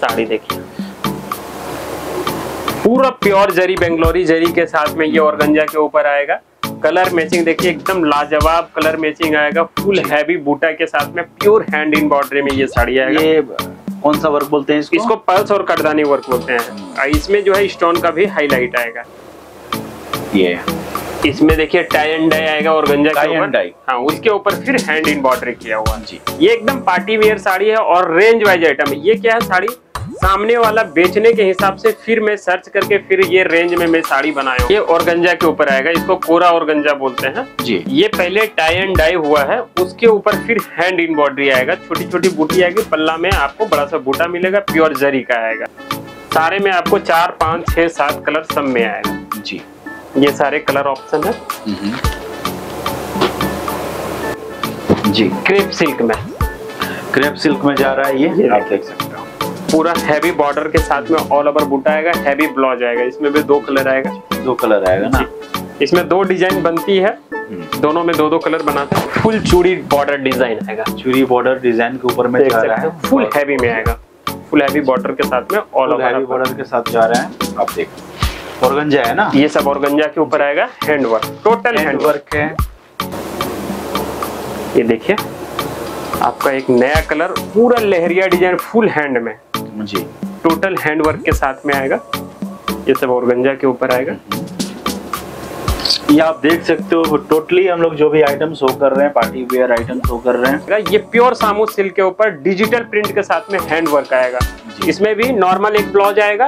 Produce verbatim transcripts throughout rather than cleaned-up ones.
साड़ी देखिए, पूरा प्योर जरी, बेंगलोरी जरी के साथ में ये ऑर्गेन्जा के ऊपर आएगा। कलर मैचिंग देखिए एकदम लाजवाब कलर मैचिंग आएगा, फुल हैवी बूटा के साथ में प्योर हैंड एम्ब्रॉयडरी में ये साड़ी आएगा। ये कौन सा वर्क बोलते हैं इसको? इसको पल्स और कटदानी वर्क बोलते हैं। इसमें जो है स्टोन का भी हाईलाइट आएगा। ये इसमें देखिए टाई एंड डाई आएगा ऑर्गेन्जा के ऊपर। हाँ, उसके ऊपर फिर हैंड एम्ब्रॉयडरी किया हुआ जी। ये एकदम पार्टी वेयर साड़ी है और रेंज वाइज आइटम है। ये क्या है, साड़ी सामने वाला बेचने के हिसाब से फिर मैं सर्च करके फिर ये रेंज में मैं साड़ी बनाया हूँ। ये ऑर्गेन्जा के ऊपर आएगा, इसको कोरा ऑर्गेन्जा बोलते हैं जी। ये पहले टाई एंड डाई हुआ है, उसके ऊपर फिर हैंड एम्ब्रॉयडरी आएगा, छोटी छोटी बूटी आएगी, पल्ला में आपको बड़ा सा बूटा मिलेगा, प्योर जरी का आएगा। सारे में आपको चार पाँच छह सात कलर सब में आएगा जी। ये सारे कलर ऑप्शन है जी। क्रेप सिल्क में, क्रेप सिल्क में जा रहा है ये, ये आप देख सकते हो। पूरा हैवी बॉर्डर के साथ में ऑल ओवर बूटा आएगा, हैवी ब्लाउज आएगा। इसमें भी दो कलर आएगा, दो कलर आएगा ना। इसमें दो डिजाइन बनती है, दोनों में दो दो कलर बनाते हैं। फुल चूड़ी बॉर्डर डिजाइन आएगा, चूड़ी बॉर्डर डिजाइन के ऊपर में जा रहा है। फुल हैवी में आएगा, फुल हैवी बॉर्डर के साथ में ऑल ओवर हैवी बॉर्डर के साथ जा रहा है। आप देखो ऑर्गेन्जा है ना, ये सब ऑर्गेन्जा के ऊपर आएगा। Hand work, total hand work है। ये देखिए आपका एक नया कलर, पूरा लहरिया डिजाइन, फुल हैंड में जी, टोटल हैंड वर्क के साथ में आएगा। ये सब ऑर्गेन्जा के ऊपर आएगा। ये आप देख सकते हो टोटली हम लोग जो भी आइटम शो कर रहे हैं, पार्टी वेयर आइटम शो कर रहे हैं। ये प्योर सामू सिल्क के ऊपर डिजिटल प्रिंट के साथ में हैंड वर्क आएगा। इसमें भी नॉर्मल एक ब्लाउज आएगा,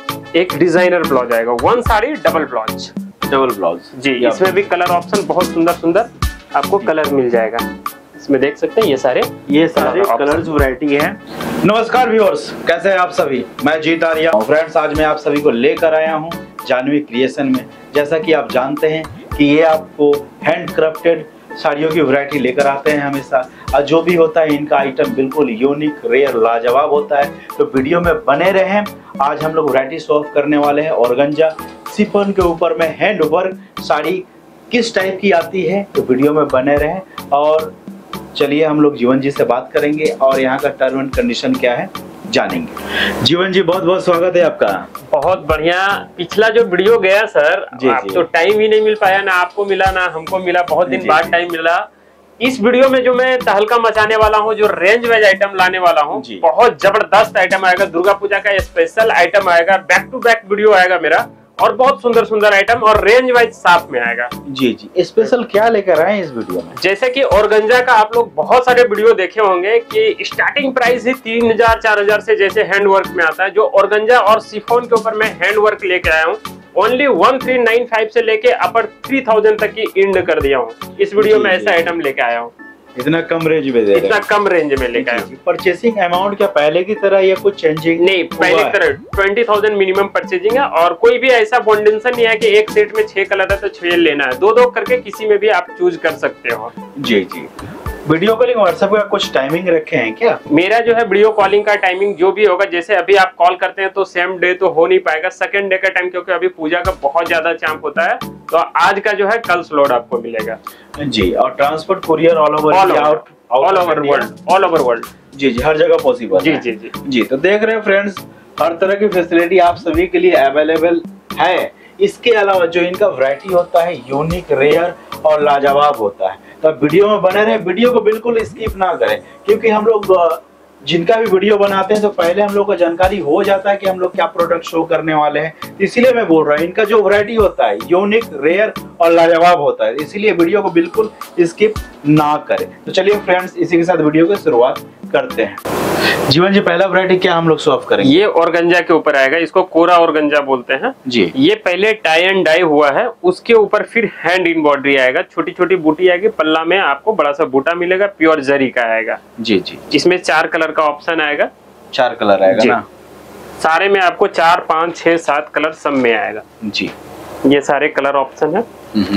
एक डिजाइनर ब्लाउज आएगा। One sari double blouse, double blouse जी। इसमें भी कलर ऑप्शन बहुत सुंदर सुंदर आपको कलर मिल जाएगा। इसमें देख सकते हैं ये सारे ये सारे कलर्स वैरायटी है। नमस्कार व्यूअर्स, कैसे हैं आप सभी? मैं जीत आर्या हूं। फ्रेंड्स, आज मैं आप सभी को लेकर आया हूं जानवी क्रिएशन में। जैसा कि आप जानते हैं कि ये आपको हैंड क्राफ्टेड साड़ियों की वैरायटी लेकर आते हैं हमेशा, और जो भी होता है इनका आइटम बिल्कुल यूनिक, रेयर, लाजवाब होता है। तो वीडियो में बने रहें। आज हम लोग वैरायटी शो ऑफ करने वाले हैं ऑर्गेन्जा शिफॉन के ऊपर में हैंड वर्क साड़ी किस टाइप की आती है, तो वीडियो में बने रहें। और चलिए हम लोग जीवन जी से बात करेंगे और यहाँ का टर्म एंड कंडीशन क्या है जानेंगे। जीवन जी, बहुत बहुत स्वागत है आपका। बहुत बढ़िया। पिछला जो वीडियो गया सर, आप तो टाइम ही नहीं मिल पाया, ना आपको मिला ना हमको मिला, बहुत दिन बाद टाइम मिला। इस वीडियो में जो मैं तहलका मचाने वाला हूँ, जो रेंज वाइज आइटम लाने वाला हूँ, बहुत जबरदस्त आइटम आएगा। दुर्गा पूजा का स्पेशल आइटम आएगा, बैक टू बैक वीडियो आएगा मेरा, और बहुत सुंदर सुंदर आइटम और रेंज वाइज साफ में आएगा। जी जी, स्पेशल क्या लेकर आए इस वीडियो में? जैसे कि ऑर्गेन्जा का आप लोग बहुत सारे वीडियो देखे होंगे कि स्टार्टिंग प्राइस ही तीन हजार चार हजार से जैसे हैंड वर्क में आता है। जो ऑर्गेन्जा और शिफॉन के ऊपर मैं हैंड वर्क लेके आया हूँ, only one three nine five से लेके अपर थ्री थाउजेंड तक की इंड कर दिया हूँ। इस वीडियो में ऐसा आइटम लेके आया हूँ। इतना कम रेंज में दे इतना कम रेंज में लेकर आया। परचेसिंग अमाउंट क्या पहले की तरह या कुछ चेंजिंग? नहीं, पहले की तरह ट्वेंटी थाउजेंड मिनिमम परचेजिंग है। और कोई भी ऐसा बॉन्डेंशन नहीं है कि एक सेट में छह कलर है तो छह लेना है। दो दो करके किसी में भी आप चूज कर सकते हो। जी जी। वीडियो कॉलिंग व्हाट्सएप का कुछ टाइमिंग रखे हैं क्या? मेरा जो है वीडियो कॉलिंग का टाइमिंग जो भी होगा, जैसे अभी आप कॉल करते हैं तो सेम डे तो हो नहीं पाएगा, सेकंड डे का टाइम, क्योंकि अभी पूजा का बहुत ज्यादा चांप होता है। तो आज का जो है कल स्लॉट आपको मिलेगा जी। और transport courier all over all over world, all over world जी जी, हर जगह पॉसिबल जी जी जी जी। तो देख रहे हैं फ्रेंड्स, हर तरह की फैसिलिटी आप सभी के लिए अवेलेबल है। इसके अलावा जो इनका वैरायटी होता है यूनिक, रेयर और लाजवाब होता है। तो वीडियो में बने रहे, वीडियो को बिल्कुल स्किप ना करें, क्योंकि हम लोग जिनका भी वीडियो बनाते हैं तो पहले हम लोग को जानकारी हो जाता है कि हम लोग क्या प्रोडक्ट शो करने वाले हैं। इसीलिए मैं बोल रहा हूँ, इनका जो वैरायटी होता है यूनिक, रेयर और लाजवाब होता है, इसीलिए वीडियो को बिल्कुल स्किप ना करें। तो चलिए फ्रेंड्स, इसी के साथ वीडियो की शुरुआत करते हैं। जीवन जी, पहला वैरायटी क्या हम लोग शो ऑफ करेंगे? ये ऑर्गेन्जा के ऊपर आएगा, इसको कोरा ऑर्गेन्जा बोलते हैं जी। ये पहले टाई एंड डाई हुआ है, उसके ऊपर फिर हैंड एम्ब्रॉयडरी आएगा, छोटी छोटी बूटी आएगी, पल्ला में आपको बड़ा सा बूटा मिलेगा, प्योर जरी का आएगा जी जी। इसमें चार कलर का ऑप्शन आएगा, चार कलर आएगा ना। सारे में आपको चार पाँच छह सात कलर सब में आएगा जी। ये सारे कलर ऑप्शन है।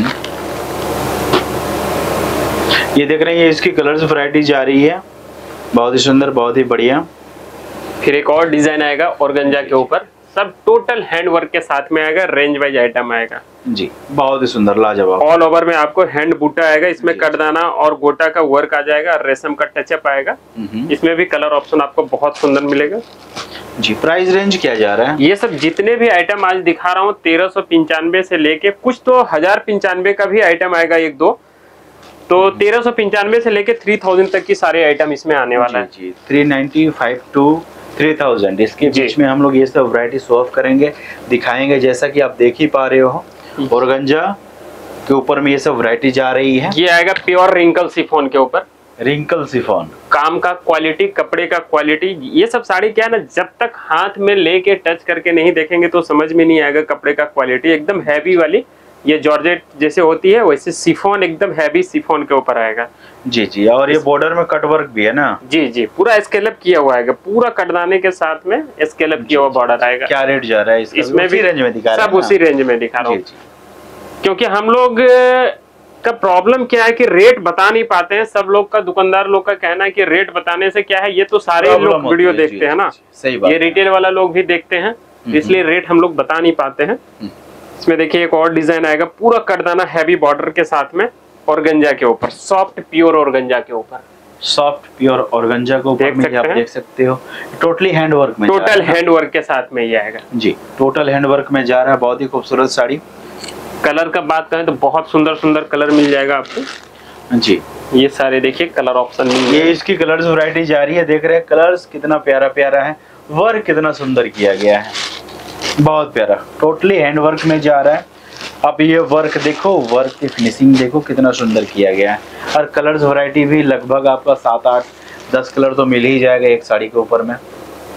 ये देख रहे हैं, ये इसकी कलर्स वैरायटी जा रही है, बहुत ही सुंदर, बहुत ही बढ़िया। फिर एक और डिजाइन आएगा ऑर्गेन्जा के ऊपर, सब टोटल हैंड वर्क के साथ में आएगा, रेंज वाइज आइटम आएगा जी, बहुत ही सुंदर, लाजवाब। ऑल ओवर में आपको हैंड बूटा आएगा, इसमें कटदाना और गोटा का वर्क आ जाएगा, रेशम का टचअप आएगा। इसमें भी कलर ऑप्शन आपको बहुत सुंदर मिलेगा। जी। प्राइस रेंज क्या जा रहा है? ये सब जितने भी आइटम आज दिखा रहा हूँ तेरह सौ पंचानवे से लेके कुछ तो हजार पंचानवे का भी आइटम आएगा एक दो, तो तेरह सौ पंचानवे से लेके थ्री थाउजेंड तक की सारे आइटम इसमें आने वाला है। जी, three ninety five two three thousand इसके बीच में हम लोग ये सब वैरायटी शो ऑफ करेंगे, दिखाएंगे। जैसा कि आप देख ही पा रहे हो ऑर्गेन्जा के ऊपर में ये सब वैरायटी जा रही है। ये आएगा प्योर रिंकल शिफॉन के ऊपर, रिंकल शिफॉन काम का क्वालिटी, कपड़े का क्वालिटी। ये सब साड़ी क्या है ना, जब तक हाथ में लेके टच करके नहीं देखेंगे तो समझ में नहीं आएगा कपड़े का क्वालिटी। एकदम हैवी वाली, ये जॉर्जेट जैसे होती है वैसे शिफॉन, एकदम हैवी शिफॉन के ऊपर आएगा। जी जी। और ये बॉर्डर में कट वर्क भी है ना? जी जी, पूरा स्केलअप किया हुआ आएगा, पूरा कटदाने के साथ में स्केलअप किया हुआ बॉर्डर आएगा। क्या रेट जा रहा है इसका? इसमें भी रेंज में दिखा रहा है, सब उसी रेंज में दिखा रहा हूँ, जी जी। क्योंकि हम लोग का प्रॉब्लम क्या है कि रेट बता नहीं पाते हैं। सब लोग का, दुकानदार लोग का कहना है कि रेट बताने से क्या है, ये तो सारे लोग वीडियो देखते हैं ना, सही बात, ये रिटेल वाला लोग भी देखते हैं, इसलिए रेट हम लोग बता नहीं पाते हैं। इसमें देखिए एक और डिजाइन आएगा, पूरा कटदाना हैवी बॉर्डर के साथ में, ऑर्गेन्जा के ऊपर, सॉफ्ट प्योर ऑर्गेन्जा के ऊपर, सॉफ्ट प्योर ऑर्गेन्जा के ऊपर में आप देख सकते हो टोटली हैंड वर्क में, टोटल हैंड वर्क के साथ में ये आएगा। जी, टोटल हैंड वर्क में जा रहा है। बहुत ही खूबसूरत साड़ी। कलर का बात करें तो बहुत सुंदर सुंदर कलर मिल जाएगा आपको। जी, ये सारे देखिए कलर ऑप्शन मिल, ये इसकी कलर्स वैरायटी जा रही है। देख रहे हैं कलर्स कितना प्यारा प्यारा है, वर्क कितना सुंदर किया गया है, बहुत प्यारा। टोटली हैंड वर्क में जा रहा है। अब ये वर्क देखो, वर्क की फिनिशिंग देखो कितना सुंदर किया गया है। और कलर्स वैरायटी भी लगभग आपका सात आठ दस कलर तो मिल ही जाएगा एक साड़ी के ऊपर में।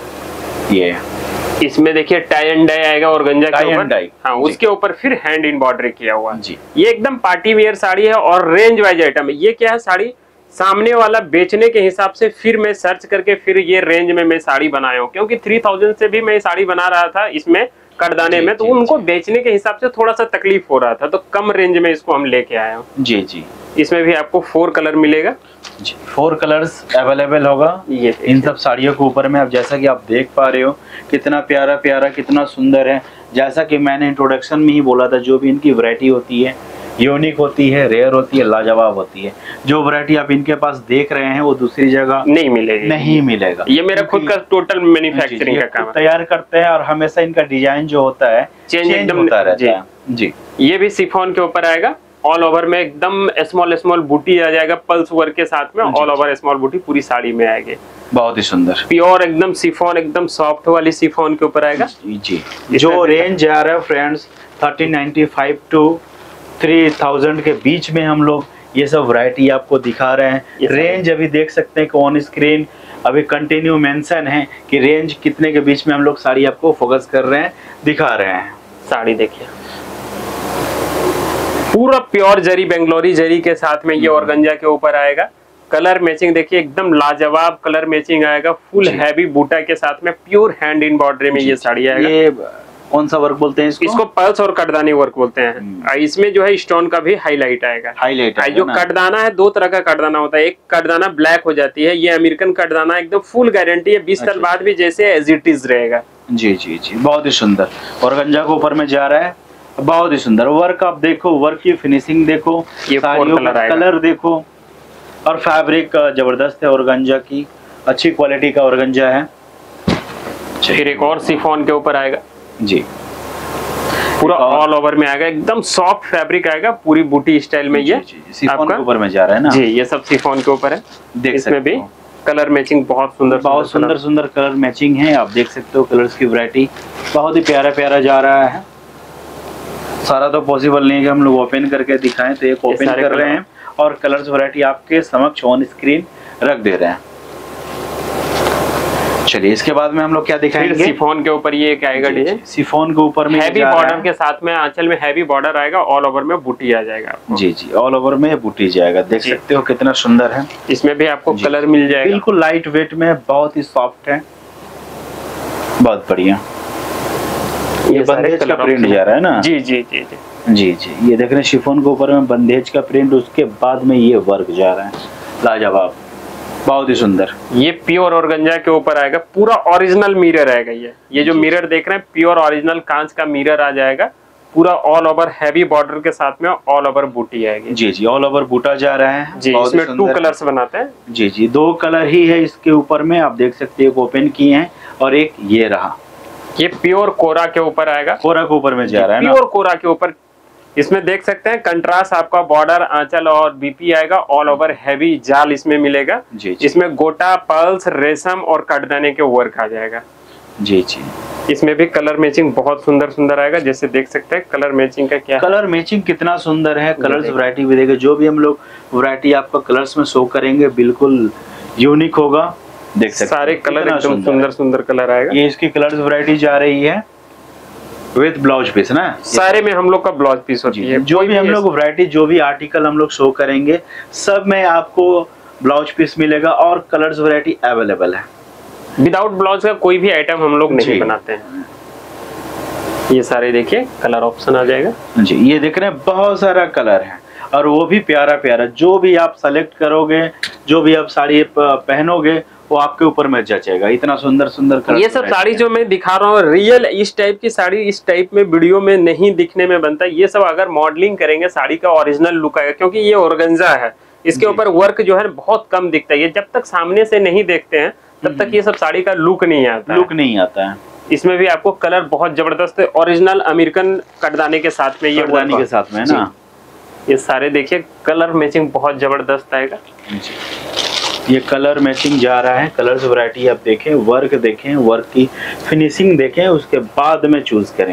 ये इसमें देखिए टाई एंड डाई आएगा ऑर्गेन्जा के ऊपर, हाँ, उसके ऊपर फिर हैंड एम्ब्रॉयडरी किया हुआ है। ये एकदम पार्टी वेयर साड़ी है और रेंज वाइज आइटम है। ये क्या है, साड़ी सामने वाला बेचने के हिसाब से फिर मैं सर्च करके फिर ये रेंज में मैं साड़ी बनाया हूँ, क्योंकि थ्री थाउजेंड से भी मैं साड़ी बना रहा था इसमें कटदाने में, तो उनको बेचने के हिसाब से थोड़ा सा तकलीफ हो रहा था, तो कम रेंज में इसको हम लेके आए हूँ। जी जी। इसमें भी आपको फोर कलर मिलेगा जी, फोर कलर्स अवेलेबल होगा ये इन सब साड़ियों के ऊपर में। अब जैसा कि आप देख पा रहे हो कितना प्यारा प्यारा, कितना सुंदर है। जैसा कि मैंने इंट्रोडक्शन में ही बोला था, जो भी इनकी वैरायटी होती है यूनिक होती है, रेयर होती है, लाजवाब होती है। जो वैरायटी आप इनके पास देख रहे हैं वो दूसरी जगह नहीं मिलेगी, नहीं मिलेगा। ये मेरा खुद का टोटल मैन्युफैक्चरिंग का काम है, तैयार करते हैं और हमेशा इनका डिजाइन जो होता है चेंज एकदम होता रहता है। जी, ये भी शिफॉन के ऊपर आएगा, ऑल ओवर में एकदम स्मॉल स्मॉल बूटी आ जाएगा, पल्स वर्क के साथ में ऑल ओवर स्मॉल बूटी पूरी साड़ी में आएगी। बहुत ही सुंदर प्योर एकदम शिफॉन, एकदम सॉफ्ट वाली शिफॉन के ऊपर आएगा। जी, जो रेंज जा रहा है friends thirteen ninety five two three thousand के बीच में हम लोग ये सब वैरायटी आपको दिखा रहे हैं। रेंज अभी देख सकते हैं कि ऑन स्क्रीन अभी कंटिन्यू मेंशन है कि रेंज कितने के बीच में हम लोग साड़ी आपको फोकस कर रहे हैं, दिखा रहे हैं। साड़ी देखिए पूरा प्योर जरी, बेंगलोरी जरी के साथ में ये ऑर्गेन्जा के ऊपर आएगा। कलर मैचिंग देखिए एकदम लाजवाब कलर मैचिंग आएगा, फुल हैवी बूटा के साथ में, प्योर हैंड एम्ब्रॉयडरी में ये साड़ी आएगा। ये कौन सा वर्क बोलते हैं इसको? इसको पल्स और कटदानी वर्क बोलते हैं। इसमें जो है स्टोन का भी हाईलाइट आएगा। हाईलाइट जो कटदाना है, दो तरह का कटदाना होता है। एक कटदाना ब्लैक हो जाती है, ये अमेरिकन कटदाना एकदम फुल गारंटी है, बीस साल बाद भी जैसे एज इट इज रहेगा। जी जी जी, बहुत ही सुंदर ऑर्गेन्जा के ऊपर में जा रहा है, बहुत ही सुंदर वर्क। आप देखो वर्क की फिनिशिंग देखो, ये कलर, कलर देखो, और फैब्रिक जबरदस्त है ऑर्गेन्जा की, अच्छी क्वालिटी का ऑर्गेन्जा है। फिर एक और शिफॉन के ऊपर आएगा जी, पूरा ऑल ओवर में आएगा, एकदम सॉफ्ट फैब्रिक आएगा, पूरी बूटी स्टाइल में। ये शिफॉन के ऊपर में जा रहा है ना जी, ये सब शिफॉन के ऊपर है। देख इसमें भी कलर मैचिंग बहुत सुंदर, बहुत सुंदर सुंदर कलर मैचिंग है। आप देख सकते हो कलर्स की वैरायटी बहुत ही प्यारा प्यारा जा रहा है। सारा तो पॉसिबल नहीं है कि हम लोग ओपन करके दिखाएं, तो एक ओपन कर रहे हैं और कलर्स वैरायटी आपके समक्ष ऑन स्क्रीन रख दे रहे हैं। चलिए इसके बाद में हम लोग क्या दिखाएंगे? शिफॉन के ऊपर ये एक आएगा डिजाइन, शिफॉन के ऊपर में हैवी बॉर्डर के साथ में, आंचल में हैवी बॉर्डर आएगा, ऑल ओवर में बूटी आ जाएगा आपको। जी जी, ऑल ओवर में बूटी जाएगा। देख सकते हो कितना सुंदर है। इसमें भी आपको कलर मिल जाएगा, बिल्कुल लाइट वेट में, बहुत ही सॉफ्ट है, बहुत बढ़िया। ये बंदेज का प्रिंट जा रहा है ना? जी जी जी जी जी जी, ये देख रहे हैं शिफॉन के ऊपर में बंदेज का प्रिंट, उसके बाद में ये वर्क जा रहा है, लाजवाब, बहुत ही सुंदर। ये प्योर ऑर्गेन्जा के ऊपर आएगा, पूरा ओरिजिनल मिरर आएगा। ये ये जो मिरर देख रहे हैं प्योर ओरिजिनल कांच का मिरर आ जाएगा, पूरा ऑल ओवर हैवी बॉर्डर के साथ में ऑल ओवर बूटी आएगी। जी जी, ऑल ओवर बूटा जा रहा है जी। इसमें टू कलर्स बनाते हैं। जी जी, दो कलर ही है इसके ऊपर में, आप देख सकते हैं ओपन किए हैं और एक ये रहा, ये प्योर कोरा के ऊपर आएगा, कोरा के ऊपर में जा रहा है ना, प्योर कोरा के ऊपर। इसमें देख सकते हैं कंट्रास्ट आपका बॉर्डर, आंचल और बीपी आएगा, ऑल ओवर हैवी जाल इसमें मिलेगा। जी, जी। इसमें गोटा, पर्ल्स, रेशम और कटदाने के वर्क आ जाएगा। जी जी। इसमें भी कलर मैचिंग बहुत सुंदर सुंदर आएगा, जैसे देख सकते हैं कलर मैचिंग का क्या कलर मैचिंग कितना सुंदर है, कलर्स वैरायटी भी देखें, जो भी हम लोग वैरायटी आपका कलर्स में शो करेंगे बिल्कुल यूनिक होगा। देख सकते सारे कलर एकदम सुंदर सुंदर कलर आएगा। ये इसकी कलर्स वैरायटी जा रही है विद ब्लाउज पीस ना, सारे में हम लोग का ब्लाउज पीस होती है। जो भी हम लोग वैरायटी, जो भी आर्टिकल हम लोग शो करेंगे सब में आपको ब्लाउज पीस मिलेगा और कलर्स वैरायटी अवेलेबल है। विदाउट ब्लाउज का कोई भी आइटम हम लोग नहीं बनाते हैं। ये सारे देखिए कलर ऑप्शन आ जाएगा जी। ये देख रहे हैं बहुत सारा कलर है और वो भी प्यारा प्यारा, जो भी आप सेलेक्ट करोगे, जो भी आप साड़ी पहनोगे वो आपके ऊपर में जचेगा। इतना सुंदर सुंदर कलर। ये सब साड़ी जो मैं दिखा रहा हूँ रियल इस टाइप की साड़ी इस टाइप में वीडियो में नहीं दिखने में बनता। ये सब अगर मॉडलिंग करेंगे साड़ी का ओरिजिनल लुक आएगा, क्योंकि ये ऑर्गेन्जा है, इसके ऊपर वर्क जो है बहुत कम दिखता है। ये जब तक सामने से नहीं देखते हैं तब तक ये सब साड़ी का लुक नहीं आता लुक नहीं आता है। इसमें भी आपको कलर बहुत जबरदस्त है, ओरिजिनल अमेरिकन कटदाने के साथ में, ये कटदाने के साथ में ना। ये सारे देखिए कलर मैचिंग बहुत जबरदस्त आएगा। ये कलर मैचिंग जा रहा है, कलर्स वैरायटी आप देखें, वर्क देखें, वर्क की फिनिशिंग देखें, उसके बाद में चूज करें।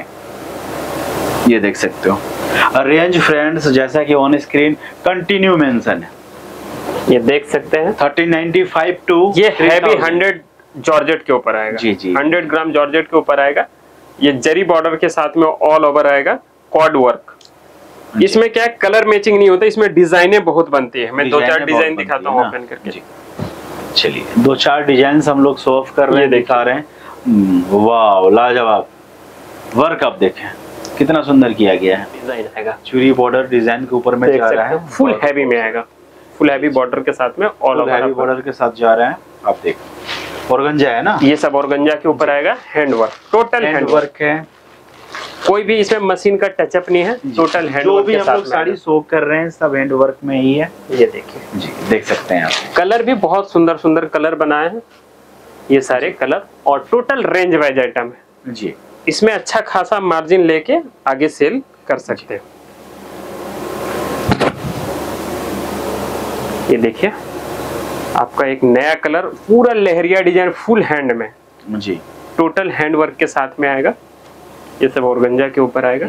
ये देख सकते हो रेंज फ्रेंड्स, जैसा कि ऑन स्क्रीन कंटिन्यू मेंशन है। ये देख सकते हैं थर्टीन नाइंटी फाइव टू ये हैवी हंड्रेड जॉर्जेट के ऊपर आएगा। जी जी। हंड्रेड ग्राम जॉर्जेट के ऊपर आएगा। ये जरी बॉर्डर के साथ में ऑल ओवर आएगा, कॉर्ड वर्क। इसमें क्या है, कलर मैचिंग नहीं होता, इसमें डिजाइने बहुत बनती है। मैं दो चार डिजाइन दिखाता हूँ ओपन करके। चलिए दो चार डिजाइन हम लोग शो ऑफ कर रहे हैं, दिखा रहे हैं। वाह लाजवाब वर्क आप देखें कितना सुंदर किया गया है। डिजाइन आएगा, चूड़ी बॉर्डर डिजाइन के ऊपर में जा रहा है, फुल हैवी में आएगा, फुल हैवी बॉर्डर के साथ में ऑल ओवर हैवी बॉर्डर के साथ जा रहा है। आप देखो ऑर्गेन्जा है ना, ये सब ऑर्गेन्जा के ऊपर आएगा। Hand work, total hand work है, कोई भी इसमें मशीन का टचअप नहीं है, टोटल हैंड वर्क। जो भी हम लोग साड़ी शो कर रहे हैं सब हैंड वर्क में ही है। ये देखिए जी, देख सकते हैं आप। कलर भी बहुत सुंदर सुंदर कलर बनाए हैं, ये सारे कलर, और टोटल रेंज वाइज आइटम है जी। इसमें अच्छा खासा मार्जिन लेके आगे सेल कर सकते हैं। ये देखिए आपका एक नया कलर, पूरा लहरिया डिजाइन, फुल हैंड में जी, टोटल हैंड वर्क के साथ में आएगा। ये सब ऑर्गेन्जा के ऊपर आएगा।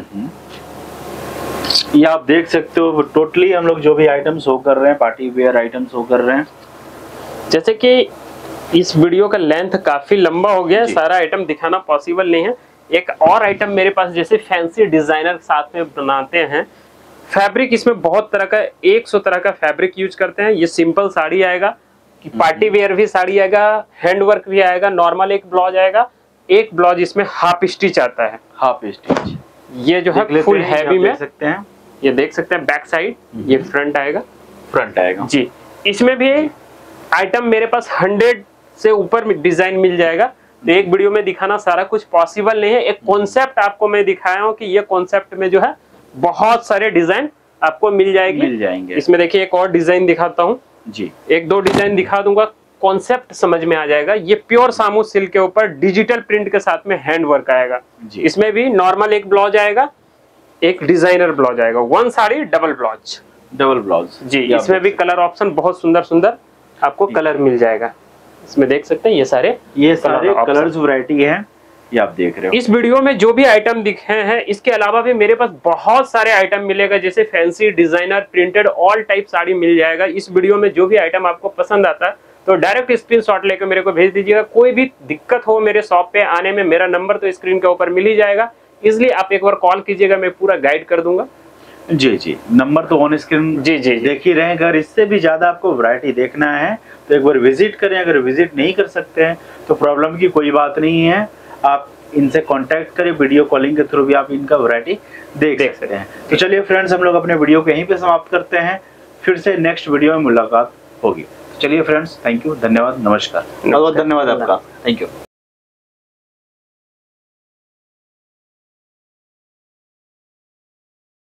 ये आप देख सकते हो टोटली हम लोग जो भी आइटम शो कर रहे हैं, पार्टी वेयर आइटम शो कर रहे हैं। जैसे कि इस वीडियो का लेंथ काफी लंबा हो गया, सारा आइटम दिखाना पॉसिबल नहीं है। एक और आइटम मेरे पास, जैसे फैंसी डिजाइनर साथ में बनाते हैं, फैब्रिक इसमें बहुत तरह का, एक सौ तरह का फैब्रिक यूज करते हैं। ये सिंपल साड़ी आएगा, कि पार्टी वेयर भी साड़ी आएगा, हैंड वर्क भी आएगा, नॉर्मल एक ब्लाउज आएगा, एक ब्लाउज इसमें हाफ स्टिच आता है। हाफ स्टिच ये जो है फुल हैवी में देख सकते हैं। ये देख सकते हैं बैक साइड, ये फ्रंट आएगा, फ्रंट आएगा जी। इसमें भी आइटम मेरे पास हंड्रेड से ऊपर में डिजाइन मिल जाएगा। तो एक वीडियो में दिखाना सारा कुछ पॉसिबल नहीं है। एक कॉन्सेप्ट आपको मैं दिखाया हूँ कि ये कॉन्सेप्ट में जो है बहुत सारे डिजाइन आपको मिल जाएगी, मिल जाएंगे। इसमें देखिए एक और डिजाइन दिखाता हूँ जी, एक दो डिजाइन दिखा दूंगा, कॉन्सेप्ट समझ में आ जाएगा। ये प्योर सामू सिल्क के ऊपर डिजिटल प्रिंट के साथ में हैंड वर्क आएगा। इसमें भी नॉर्मल एक ब्लाउज आएगा, एक डिजाइनर ब्लाउज आएगा, one sari double blouse, double blouse जी। इसमें भी कलर ऑप्शन बहुत सुंदर सुंदर आपको कलर मिल जाएगा। इसमें देख सकते हैं ये सारे ये सारे कलर्स वैरायटी है, ये आप देख रहे हो। इस वीडियो में जो भी आइटम दिखे हैं, इसके अलावा भी मेरे पास बहुत सारे आइटम मिलेगा, जैसे fancy, designer, printed, all type sari मिल जाएगा। इस वीडियो में जो भी आइटम आपको पसंद आता है तो डायरेक्ट स्क्रीनशॉट लेकर मेरे को भेज दीजिएगा। कोई भी दिक्कत हो मेरे शॉप पे आने में, मेरा नंबर तो स्क्रीन के ऊपर मिल ही जाएगा, इसलिए आप एक बार कॉल कीजिएगा, मैं पूरा गाइड कर दूंगा। जी जी, नंबर तो ऑन स्क्रीन जी जी देख ही रहे हैं। अगर इससे भी ज्यादा आपको वैरायटी देखना है तो एक बार विजिट करें। अगर विजिट नहीं कर सकते हैं तो प्रॉब्लम की कोई बात नहीं है, आप इनसे कांटेक्ट करें, वीडियो कॉलिंग के थ्रू भी आप इनका वैरायटी देख, देख सकते हैं। तो चलिए फ्रेंड्स, हम लोग अपने वीडियो को यहीं पे समाप्त करते हैं, फिर से नेक्स्ट वीडियो में मुलाकात होगी। चलिए फ्रेंड्स, थैंक यू, धन्यवाद, नमस्कार, बहुत बहुत धन्यवाद आपका, थैंक यू।